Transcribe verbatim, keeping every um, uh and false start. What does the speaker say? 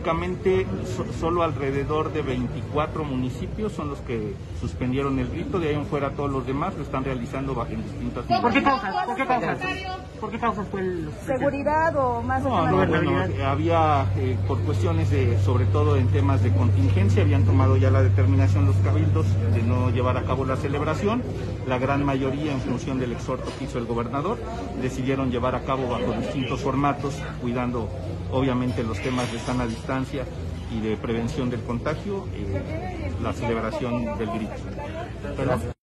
únicamente so, solo alrededor de veinticuatro municipios son los que suspendieron el grito, de ahí en fuera todos los demás lo están realizando bajo en distintas... ¿Por qué causas? ¿Por qué causas? ¿Por qué causas fue el... ¿Seguridad o más? No, no, bueno, había, eh, por cuestiones de, sobre todo en temas de contingencia, habían tomado ya la determinación los cabildos de no llevar a cabo la celebración. La gran mayoría, en función del exhorto que hizo el gobernador, decidieron llevar a cabo bajo distintos formatos, cuidando obviamente los temas de sana distancia y de prevención del contagio, eh, la celebración del grito.